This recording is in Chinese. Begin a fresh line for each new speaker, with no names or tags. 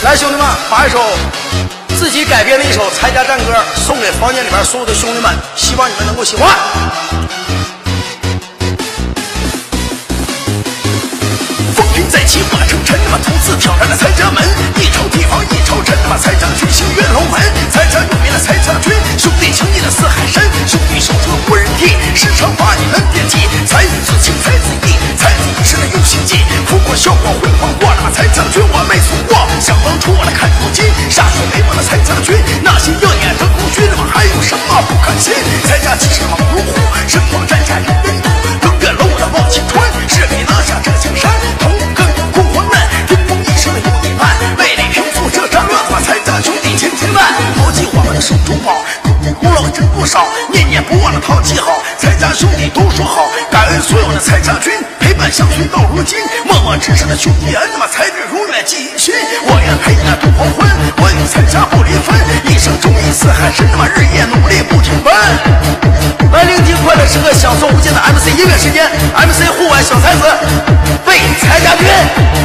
来，兄弟们，把一首自己改编的一首参加战歌送给房间里边所有的兄弟们，希望你们能够喜欢。
风云再起，我成臣，他妈独自挑战了蔡家门，一朝地方一朝臣，他妈蔡家军行跃龙门，蔡家有名的蔡家军，兄弟情义的四海神，兄弟手中无人替，时常把你们惦记，才子情才子义，才子一生的有心计，苦过笑过辉煌过，他妈蔡家军我没错过，想当初我来看如今，歃血为盟的蔡家军，那些耀眼的功勋，他妈还有什么不可信？蔡家气势他妈如虎，神光战下人人睹，登月楼的望青川，势必拿下这江山。手中宝，功劳真不少，念念不忘的淘气好。蔡家兄弟都说好，感恩所有的蔡家军陪伴相随到如今，默默支持的兄弟恩，他妈才志永远记于心。我愿陪你度黄昏，我与蔡家不离分，一生忠义四海神，他妈日夜努力不停奔。
来聆听快乐时刻，享受无尽的 MC 音乐时间 ，MC 户外小才子为蔡家军。